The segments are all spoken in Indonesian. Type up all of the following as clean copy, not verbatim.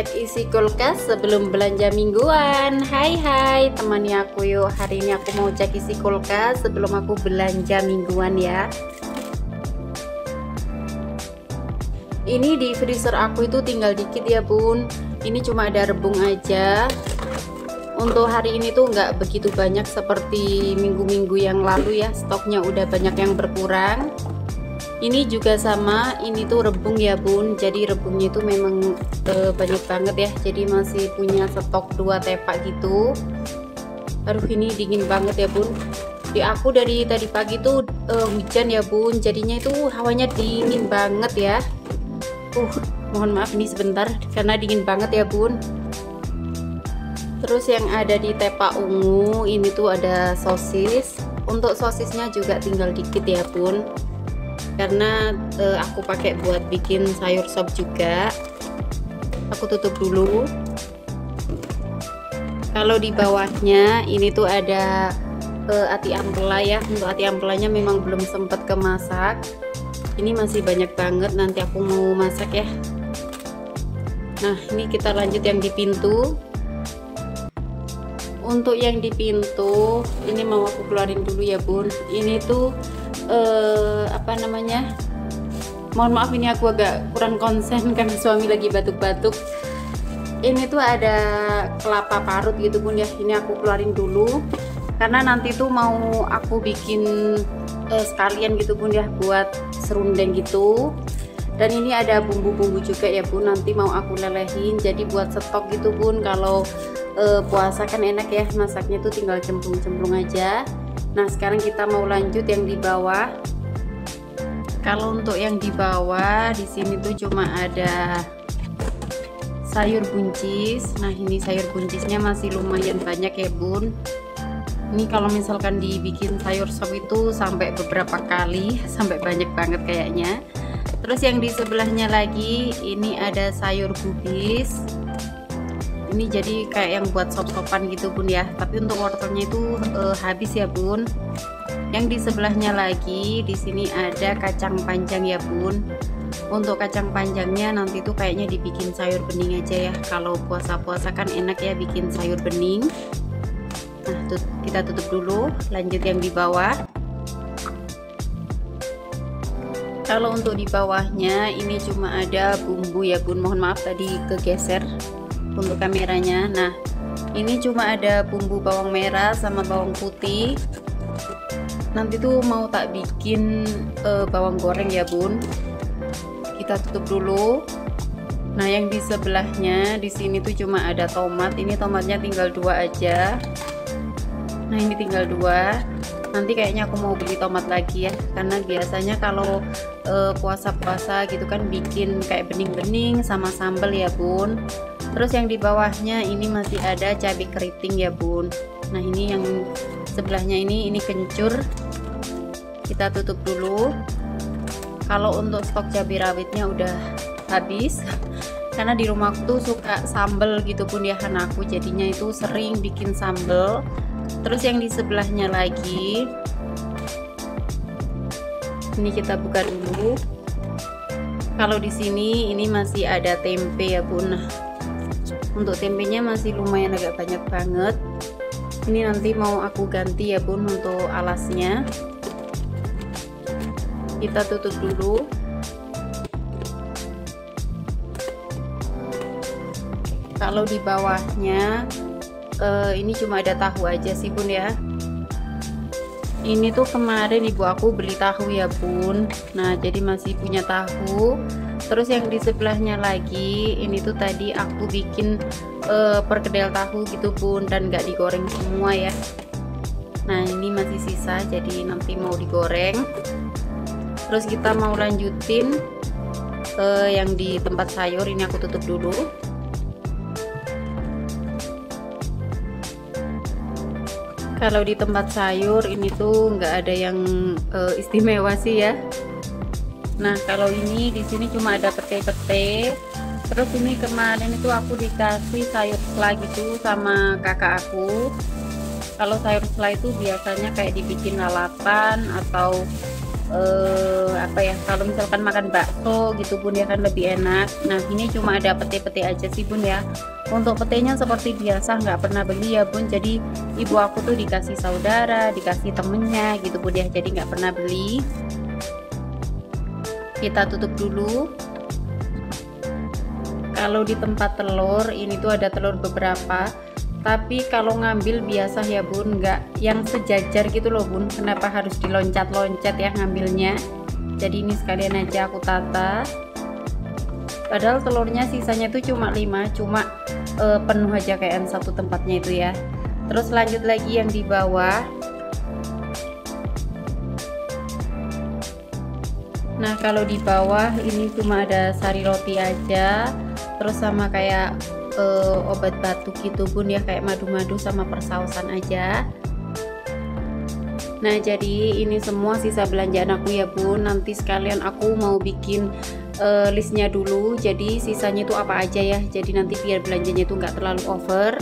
cek isi kulkas sebelum belanja mingguan. Hai temani aku yuk. Hari ini aku mau cek isi kulkas sebelum aku belanja mingguan ya. Ini di freezer aku itu tinggal dikit ya bun. Ini cuma ada rebung aja. Untuk hari ini tuh nggak begitu banyak seperti minggu-minggu yang lalu ya. Stoknya udah banyak yang berkurang. Ini juga sama, ini tuh rebung ya bun, jadi rebungnya itu memang banyak banget ya, jadi masih punya stok 2 tepak gitu. Aduh ini dingin banget ya bun. Di aku dari tadi pagi tuh hujan ya bun, jadinya itu hawanya dingin banget ya. Mohon maaf ini sebentar karena dingin banget ya bun. Terus yang ada di tepak ungu ini tuh ada sosis. Untuk sosisnya juga tinggal dikit ya bun, karena aku pakai buat bikin sayur sop juga. Aku tutup dulu. Kalau di bawahnya ini tuh ada ati ampela ya. Untuk ati ampelanya memang belum sempat kemasak. Ini masih banyak banget, nanti aku mau masak ya. Nah ini kita lanjut yang di pintu. Untuk yang di pintu ini mau aku keluarin dulu ya bun. Ini tuh apa namanya, mohon maaf ini aku agak kurang konsen karena suami lagi batuk-batuk. Ini tuh ada kelapa parut gitu bun ya, ini aku keluarin dulu karena nanti tuh mau aku bikin sekalian gitu bun ya, buat serundeng gitu. Dan ini ada bumbu-bumbu juga ya bun, nanti mau aku lelehin jadi buat stok gitu bun. Kalau puasa kan enak ya, masaknya tuh tinggal cemplung-cemplung aja. Nah sekarang kita mau lanjut yang di bawah. Kalau untuk yang di bawah di sini tuh cuma ada sayur buncis. Nah ini sayur buncisnya masih lumayan banyak ya bun. Ini kalau misalkan dibikin sayur sop itu sampai beberapa kali, sampai banyak banget kayaknya. Terus yang di sebelahnya lagi ini ada sayur kubis. Ini jadi kayak yang buat sop-sopan gitu bun ya, tapi untuk wortelnya itu habis ya bun. Yang di sebelahnya lagi di sini ada kacang panjang ya bun. Untuk kacang panjangnya nanti tuh kayaknya dibikin sayur bening aja ya, kalau puasa-puasa kan enak ya bikin sayur bening. Nah kita tutup dulu, lanjut yang di bawah. Kalau untuk di bawahnya ini cuma ada bumbu ya bun, mohon maaf tadi kegeser untuk kameranya. Nah ini cuma ada bumbu bawang merah sama bawang putih. Nanti tuh mau tak bikin bawang goreng ya bun. Kita tutup dulu. Nah yang di sebelahnya di sini tuh cuma ada tomat. Ini tomatnya tinggal 2 aja. Nah ini tinggal 2. Nanti kayaknya aku mau beli tomat lagi ya, karena biasanya kalau puasa-puasa gitu kan bikin kayak bening-bening sama sambal ya bun. Terus yang di bawahnya ini masih ada cabai keriting ya bun. Nah ini yang sebelahnya ini kencur. Kita tutup dulu. Kalau untuk stok cabai rawitnya udah habis karena di rumahku tuh suka sambal gitu pun ya anakku, jadinya itu sering bikin sambal. Terus yang di sebelahnya lagi ini kita buka dulu. Kalau di sini ini masih ada tempe ya bun. Nah, untuk tempenya masih lumayan agak banyak banget. Ini nanti mau aku ganti ya bun untuk alasnya. Kita tutup dulu. Kalau di bawahnya ini cuma ada tahu aja sih bun ya. Ini tuh kemarin ibu aku beli tahu ya bun. Nah jadi masih punya tahu. Terus yang di sebelahnya lagi ini tuh tadi aku bikin perkedel tahu gitu bun, dan nggak digoreng semua ya. Nah ini masih sisa, jadi nanti mau digoreng. Terus kita mau lanjutin yang di tempat sayur. Ini aku tutup dulu. Kalau di tempat sayur ini tuh nggak ada yang istimewa sih ya. Nah kalau ini di sini cuma ada pete-pete. Terus ini kemarin itu aku dikasih sayur selai gitu sama kakak aku. Kalau sayur selai itu biasanya kayak dibikin lalapan atau apa ya, kalau misalkan makan bakso gitu bun ya kan lebih enak. Nah ini cuma ada pete-pete aja sih bun ya. Untuk petenya seperti biasa nggak pernah beli ya bun, jadi ibu aku tuh dikasih saudara, dikasih temennya gitu bun ya, jadi nggak pernah beli. Kita tutup dulu. Kalau di tempat telur ini tuh ada telur beberapa, tapi kalau ngambil biasa ya bun, nggak yang sejajar gitu loh bun. Kenapa harus diloncat-loncat ya ngambilnya? Jadi ini sekalian aja aku tata. Padahal telurnya sisanya itu cuma 5, cuma penuh aja kayak satu tempatnya itu ya. Terus lanjut lagi yang di bawah. Nah kalau di bawah ini cuma ada sari roti aja, terus sama kayak obat batuk gitu bun ya, kayak madu-madu sama persausan aja. Nah jadi ini semua sisa belanjaan aku ya bun. Nanti sekalian aku mau bikin listnya dulu, jadi sisanya itu apa aja ya, jadi nanti biar belanjanya itu nggak terlalu over.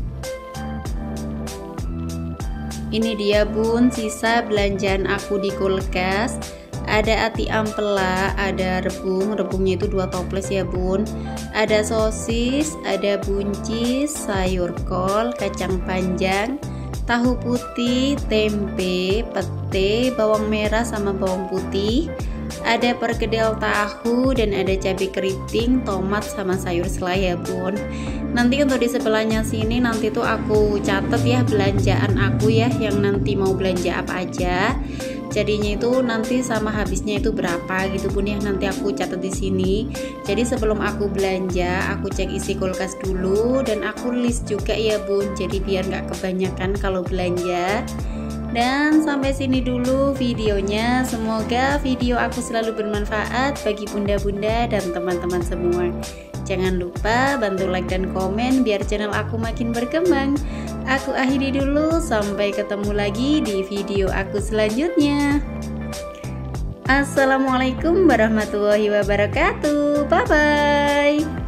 Ini dia bun sisa belanjaan aku di kulkas. Ada ati ampela, ada rebungnya itu 2 toples ya bun, ada sosis, ada buncis, sayur kol, kacang panjang, tahu putih, tempe, pete, bawang merah sama bawang putih, ada perkedel tahu, dan ada cabai keriting, tomat sama sayur selai ya bun. Nanti untuk di sebelahnya sini nanti tuh aku catat ya belanjaan aku ya, yang nanti mau belanja apa aja. Jadinya itu nanti sama habisnya itu berapa gitu bun ya, nanti aku catat di sini. Jadi sebelum aku belanja aku cek isi kulkas dulu dan aku list juga ya bun, jadi biar nggak kebanyakan kalau belanja. Dan sampai sini dulu videonya, semoga video aku selalu bermanfaat bagi bunda-bunda dan teman-teman semua. Jangan lupa bantu like dan komen biar channel aku makin berkembang. Aku akhiri dulu, sampai ketemu lagi di video aku selanjutnya. Assalamualaikum warahmatullahi wabarakatuh. Bye bye.